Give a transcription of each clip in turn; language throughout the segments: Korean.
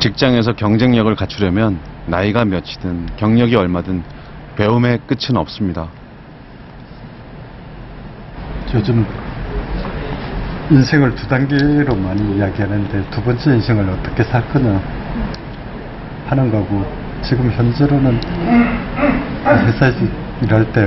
직장에서 경쟁력을 갖추려면 나이가 몇이든 경력이 얼마든 배움의 끝은 없습니다. 요즘 인생을 두 단계로 많이 이야기하는데 두 번째 인생을 어떻게 살 거냐 하는 거고, 지금 현재로는 회사에서 일할 때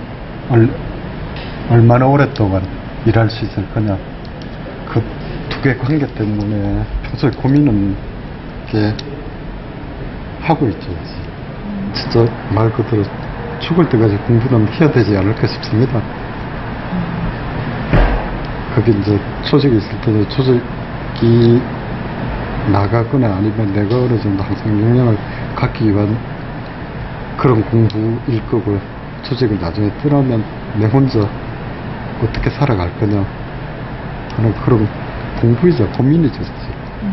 얼마나 오랫동안 일할 수 있을 거냐, 그 두 개 관계 때문에 평소에 고민은 이렇게 하고 있죠. 진짜 말 그대로 죽을 때까지 공부는 해야 되지 않을까 싶습니다. 그게 이제 조직이 있을 때도 조직이 나가거나 아니면 내가 어느 정도 항상 역량을 갖기 위한 그런 공부일 거고요. 조직을 나중에 떠나면 내 혼자 어떻게 살아갈 거냐 하는 그런 공부이자 고민이죠, 사실.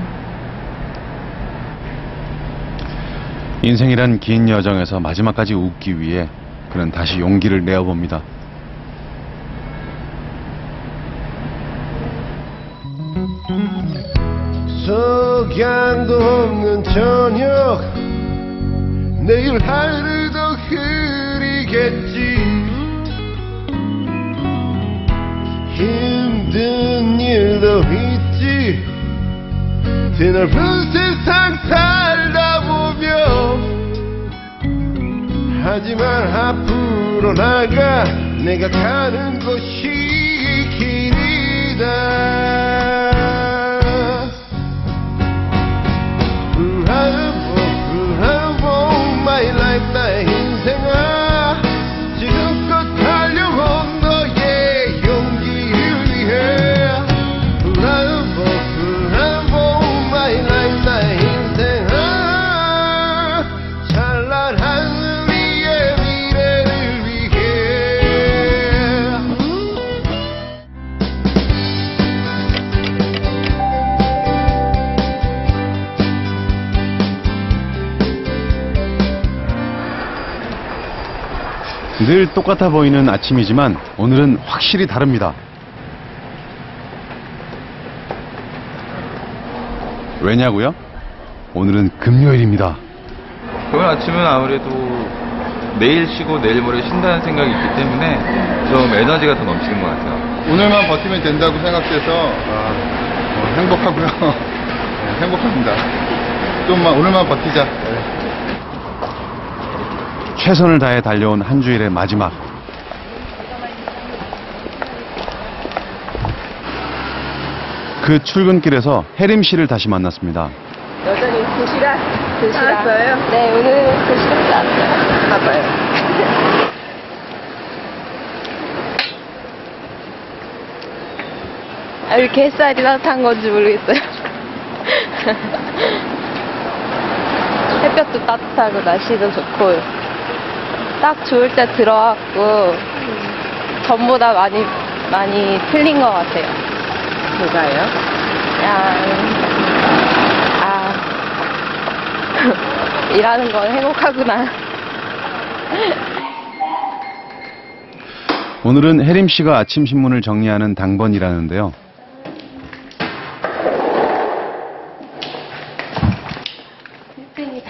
인생이란 긴 여정에서 마지막까지 웃기 위해 그는 다시 용기를 내어봅니다. 석양도 없는 저녁, 내일 하루도 흐리겠지. 힘든 일도 있지. 드넓은 세상 살다 보면. 하지만 앞으로 나가, 내가 가는 곳이 길이다. My life, 나의 인생아, 지금껏 달려온 너의 용기를 위해. My life, 나의 인생아, 찬란한 우리의 미래를 위해. 늘 똑같아 보이는 아침이지만 오늘은 확실히 다릅니다. 왜냐고요? 오늘은 금요일입니다. 오늘 아침은 아무래도 내일 쉬고 내일 모레 쉰다는 생각이 있기 때문에 좀 에너지가 더 넘치는 것 같아요. 오늘만 버티면 된다고 생각해서 행복하고요. 행복합니다. 오늘만 버티자. 최선을 다해 달려온 한 주일의 마지막. 그 출근길에서 혜림 씨를 다시 만났습니다. 여전히 도시락 나왔어요? 네, 오늘 도시락 나왔어요. 봐봐요. 왜 이렇게 햇살이 따뜻한 건지 모르겠어요. 햇볕도 따뜻하고 날씨도 좋고 딱 좋을 때 들어왔고 전보다 많이 틀린 것 같아요. 뭐가요? 그냥 일하는 건 행복하구나. 오늘은 혜림 씨가 아침 신문을 정리하는 당번이라는데요. 힘듭니다.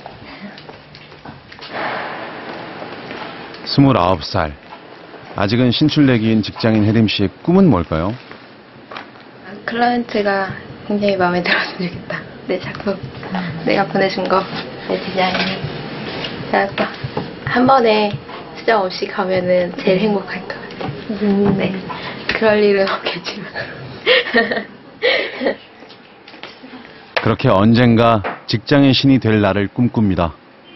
29살. 아직은 신출내기인 직장인 혜림 씨의 꿈은 뭘까요? 클라이언트가 굉장히 마음에 들었으면 좋겠다. 내 작품, 내가 보내준 거, 내 디자인. 그래서 한 번에 수정 없이 가면은 제일 행복할 것 같아요. 네, 그럴 일은 없겠지만. 그렇게 언젠가 직장의 신이 될 날을 꿈꿉니다.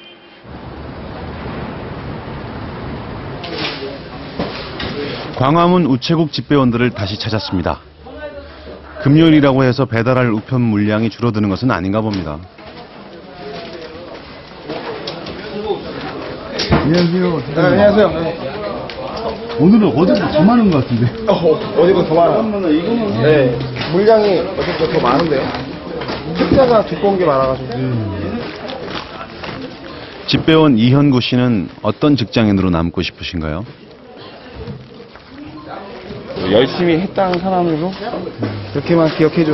광화문 우체국 집배원들을 다시 찾았습니다. 금요일이라고 해서 배달할 우편 물량이 줄어드는 것은 아닌가 봅니다. 안녕하세요. 네, 안녕하세요. 오늘은 어제보다 더 많은 것 같은데. 어디보다 더 많아요. 네, 물량이 어제보다 더 많은데요. 책자가 두꺼운 게 많아가지고. 집배원 이현구 씨는 어떤 직장인으로 남고 싶으신가요? 열심히 했다는 사람으로 그렇게만 기억해줘.